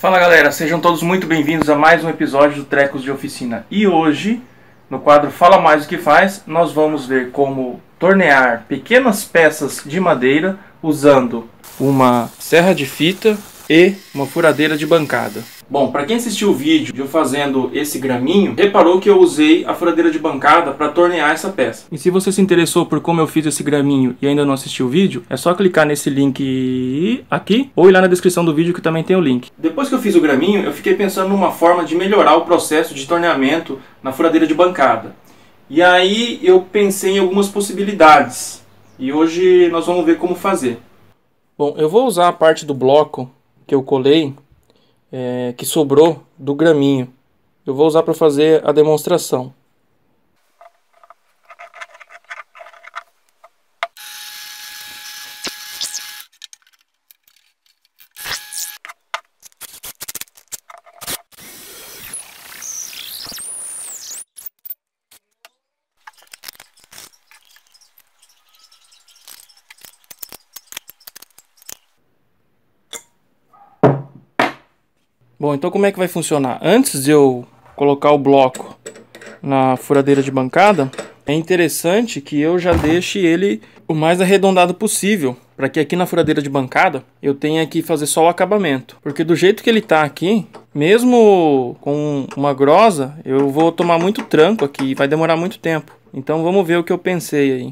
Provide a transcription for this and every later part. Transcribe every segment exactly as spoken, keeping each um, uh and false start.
Fala galera, sejam todos muito bem-vindos a mais um episódio do Trecos de Oficina. E hoje, no quadro Fala Mais o que Faz, nós vamos ver como tornear pequenas peças de madeira usando uma serra de fita e uma furadeira de bancada. Bom, para quem assistiu o vídeo de eu fazendo esse graminho, reparou que eu usei a furadeira de bancada para tornear essa peça. E se você se interessou por como eu fiz esse graminho e ainda não assistiu o vídeo, é só clicar nesse link aqui ou ir lá na descrição do vídeo que também tem o link. Depois que eu fiz o graminho, eu fiquei pensando numa forma de melhorar o processo de torneamento na furadeira de bancada. E aí eu pensei em algumas possibilidades. E hoje nós vamos ver como fazer. Bom, eu vou usar a parte do bloco que eu colei, É, que sobrou do graminho. Eu vou usar para fazer a demonstração. Bom, então como é que vai funcionar? Antes de eu colocar o bloco na furadeira de bancada, é interessante que eu já deixe ele o mais arredondado possível, para que aqui na furadeira de bancada eu tenha que fazer só o acabamento. Porque do jeito que ele está aqui, mesmo com uma grosa, eu vou tomar muito tranco aqui e vai demorar muito tempo. Então vamos ver o que eu pensei aí.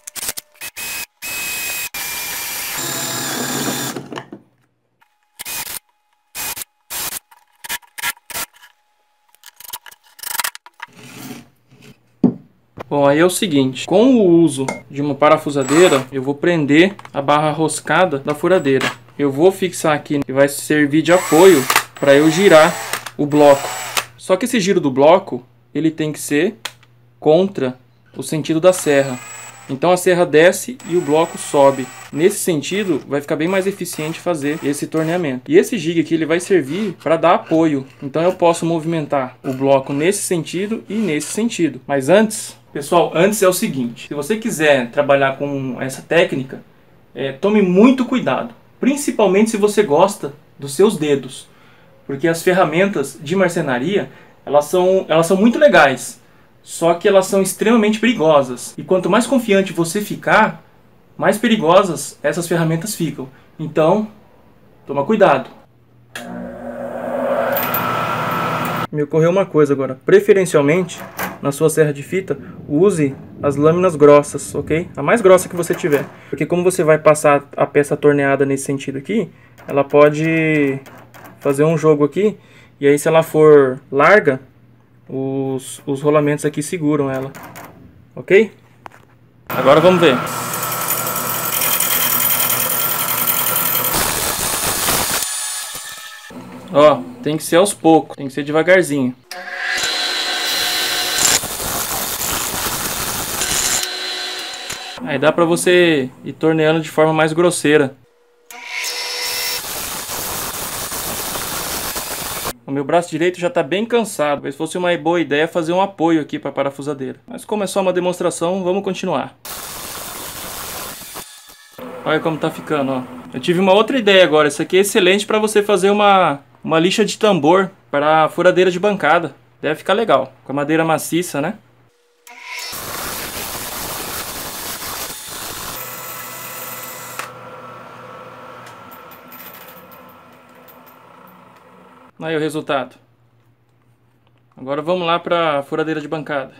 Bom, aí é o seguinte, com o uso de uma parafusadeira, eu vou prender a barra roscada da furadeira. Eu vou fixar aqui e vai servir de apoio para eu girar o bloco. Só que esse giro do bloco, ele tem que ser contra o sentido da serra. Então a serra desce e o bloco sobe. Nesse sentido, vai ficar bem mais eficiente fazer esse torneamento. E esse jig aqui ele vai servir para dar apoio. Então eu posso movimentar o bloco nesse sentido e nesse sentido. Mas antes... Pessoal, antes é o seguinte, se você quiser trabalhar com essa técnica, é, tome muito cuidado, principalmente se você gosta dos seus dedos, porque as ferramentas de marcenaria, elas são, elas são muito legais, só que elas são extremamente perigosas, e quanto mais confiante você ficar, mais perigosas essas ferramentas ficam, então, toma cuidado. Me ocorreu uma coisa agora, preferencialmente, na sua serra de fita, use as lâminas grossas, ok? A mais grossa que você tiver. Porque como você vai passar a peça torneada nesse sentido aqui, ela pode fazer um jogo aqui, e aí se ela for larga, os, os rolamentos aqui seguram ela, ok? Agora vamos ver. Ó, tem que ser aos poucos, tem que ser devagarzinho. Aí dá pra você ir torneando de forma mais grosseira. O meu braço direito já está bem cansado. Talvez fosse uma boa ideia fazer um apoio aqui para a parafusadeira. Mas como é só uma demonstração, vamos continuar. Olha como tá ficando, ó. Eu tive uma outra ideia agora. Isso aqui é excelente para você fazer uma, uma lixa de tambor para a furadeira de bancada. Deve ficar legal. Com a madeira maciça, né? Aí o resultado. Agora vamos lá para a furadeira de bancada.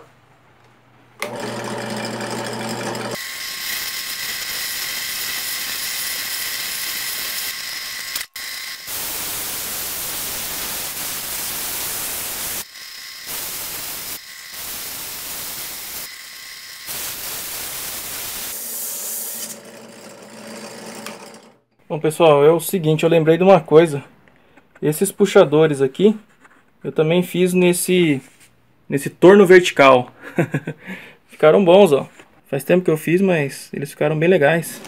Bom pessoal, é o seguinte, eu lembrei de uma coisa. Esses puxadores aqui, eu também fiz nesse, nesse torno vertical. Ficaram bons, ó. Faz tempo que eu fiz, mas eles ficaram bem legais.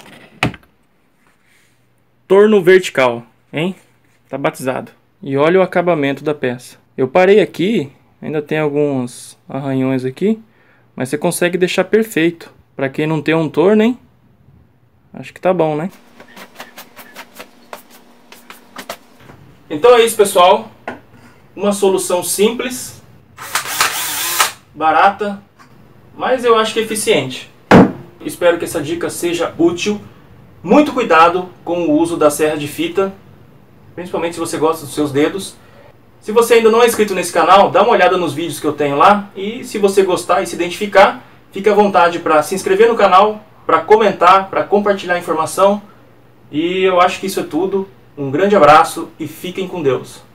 Torno vertical, hein? Tá batizado. E olha o acabamento da peça. Eu parei aqui, ainda tem alguns arranhões aqui, mas você consegue deixar perfeito. Pra quem não tem um torno, hein? Acho que tá bom, né? Então é isso, pessoal. Uma solução simples, barata, mas eu acho que eficiente. Espero que essa dica seja útil. Muito cuidado com o uso da serra de fita, principalmente se você gosta dos seus dedos. Se você ainda não é inscrito nesse canal, dá uma olhada nos vídeos que eu tenho lá. E se você gostar e se identificar, fique à vontade para se inscrever no canal, para comentar, para compartilhar a informação. E eu acho que isso é tudo. Um grande abraço e fiquem com Deus.